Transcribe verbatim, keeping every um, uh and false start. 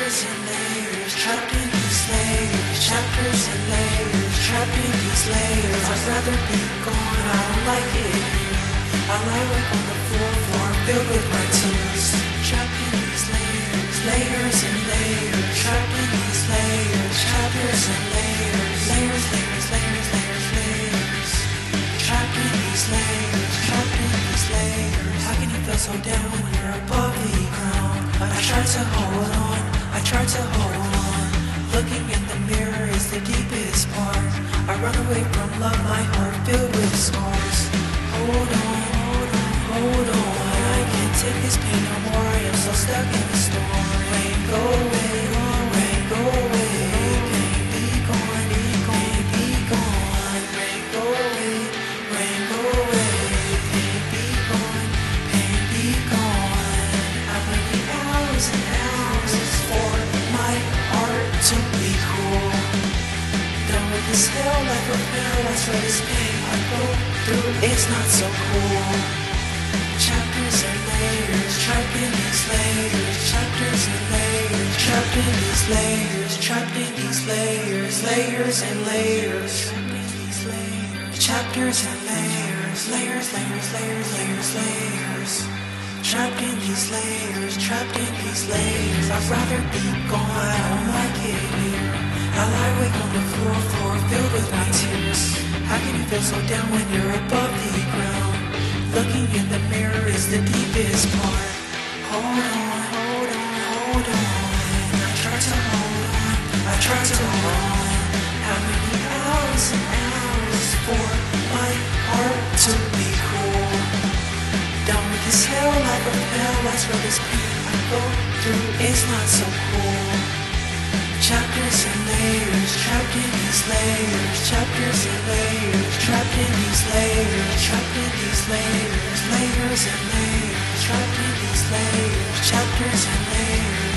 Chapters and layers, trapped in these layers. Chapters and layers, trapped in these layers. I'd rather be gone, I don't like it here. I lie awake on the floor, floor filled with my tears. Trapped in these layers, layers and layers. Trapped in these layers, chapters and layers. Layers, layers, layers, layers, layers. Trapped in these layers, trapped in these layers. How can you feel so down when you're above the ground? I tried to hold on, I tried to hold on. Looking in the mirror is the deepest part. I run away from love, my heart filled with scars. Hold on, hold on, hold on. I can't take this pain no more, I am so stuck in the storm. Rain, go away, rain, go away. Pain, be gone, be gone, be gone. Rain, go away, rain, go away. Pain, be gone, pain, be gone. How many hours and hours for my heart to be cool? Done with this hell, life of paradise for this pain I go through, it's not so cool. Chapters and layers, trapped in these layers. Chapters and layers, trapped in these layers. Trapped in these layers, layers and layers. Chapters and layers, layers, layers, layers, layers, layers. Trapped in these layers, trapped in these layers. I'd rather be gone, I don't like it here. I lie awake on the floor, floor filled with my tears. How can you feel so down when you're above the ground? Looking in the mirror is the deepest part. Hold on, hold on, hold on. I try to hold on, I try to hold on. How many hours and hours for my heart to be cool? Done with this hell, life of hell, that's where this pain I go through is not so cool. Chapters and layers, trapped in these layers. Chapters and layers, trapped in these layers. Trapped in these layers, layers and layers. Trapped in these layers, chapters and layers.